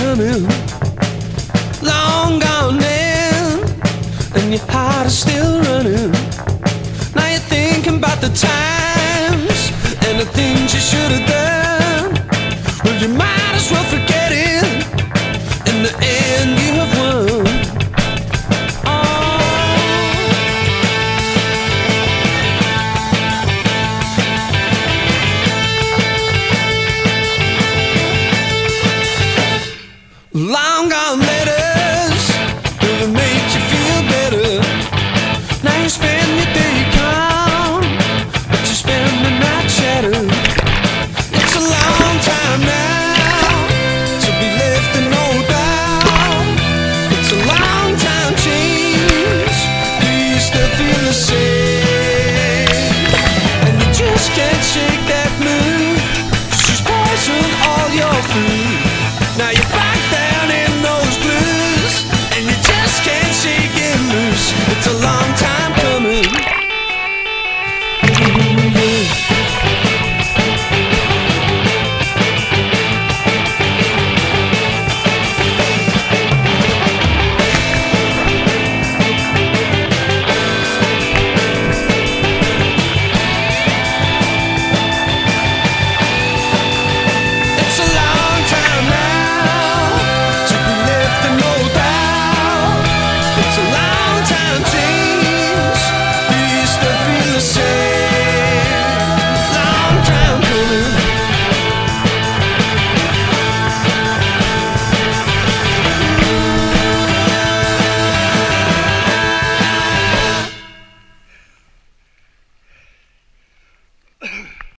coming, long gone then, and your heart is still running. Now you're thinking about the times and the things you should have done. Well, you might as well forget it. In the end, you have won. Long gone